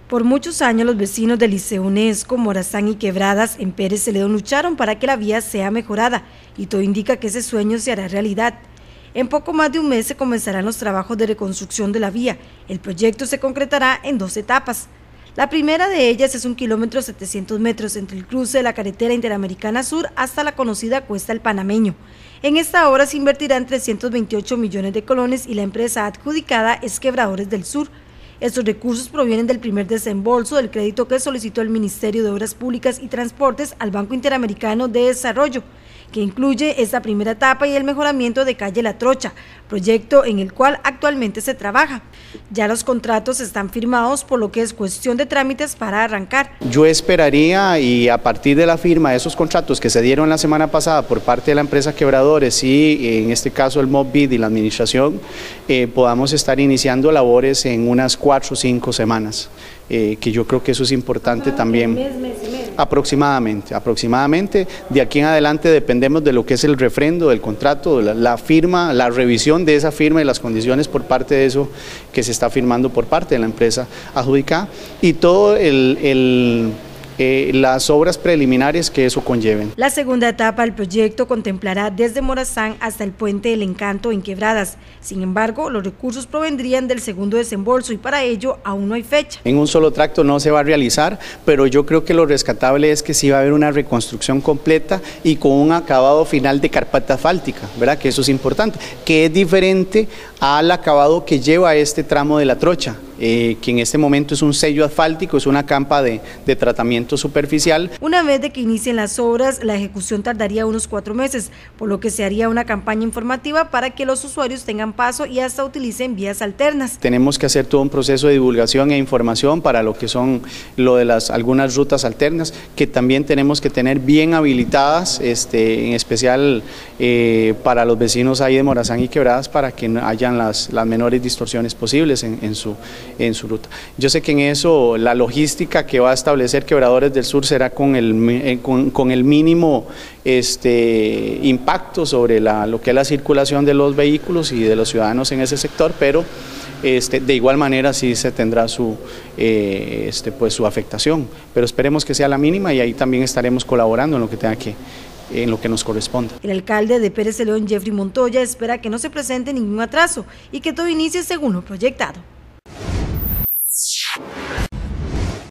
Por muchos años los vecinos del Liceo Unesco, Morazán y Quebradas en Pérez Celedón lucharon para que la vía sea mejorada y todo indica que ese sueño se hará realidad. En poco más de un mes se comenzarán los trabajos de reconstrucción de la vía. El proyecto se concretará en 2 etapas. La primera de ellas es 1 kilómetro 700 metros entre el cruce de la carretera Interamericana Sur hasta la conocida Cuesta El Panameño. En esta obra se invertirán 328 millones de colones y la empresa adjudicada es Quebradores del Sur. Estos recursos provienen del primer desembolso del crédito que solicitó el Ministerio de Obras Públicas y Transportes al Banco Interamericano de Desarrollo, que incluye esta primera etapa y el mejoramiento de calle La Trocha, proyecto en el cual actualmente se trabaja. Ya los contratos están firmados, por lo que es cuestión de trámites para arrancar. Yo esperaría, y a partir de la firma de esos contratos que se dieron la semana pasada por parte de la empresa Quebradores y en este caso el MOBID y la administración, podamos estar iniciando labores en unas 4 o 5 semanas, que yo creo que eso es importante también. Mes y medio. Aproximadamente. De aquí en adelante dependemos de lo que es el refrendo del contrato, la firma, la revisión de esa firma y las condiciones por parte de eso que se está firmando por parte de la empresa adjudicada y todo las obras preliminares que eso conlleven. La segunda etapa del proyecto contemplará desde Morazán hasta el Puente del Encanto en Quebradas. Sin embargo, los recursos provendrían del segundo desembolso y para ello aún no hay fecha. En un solo tracto no se va a realizar, pero yo creo que lo rescatable es que sí va a haber una reconstrucción completa y con un acabado final de carpeta asfáltica, ¿verdad? Que eso es importante, que es diferente al acabado que lleva este tramo de La Trocha, que en este momento es un sello asfáltico, es una campa de tratamiento superficial. Una vez de que inicien las obras, la ejecución tardaría unos 4 meses, por lo que se haría una campaña informativa para que los usuarios tengan paso y hasta utilicen vías alternas. Tenemos que hacer todo un proceso de divulgación e información para lo que son algunas rutas alternas, que también tenemos que tener bien habilitadas, en especial para los vecinos ahí de Morazán y Quebradas, para que hayan las menores distorsiones posibles en su ruta. Yo sé que en eso la logística que va a establecer Quebradores del Sur será con el mínimo impacto sobre lo que es la circulación de los vehículos y de los ciudadanos en ese sector, pero de igual manera sí se tendrá su afectación, pero esperemos que sea la mínima y ahí también estaremos colaborando en lo que nos corresponda. El alcalde de Pérez Celedón, Jeffrey Montoya, espera que no se presente ningún atraso y que todo inicie según lo proyectado.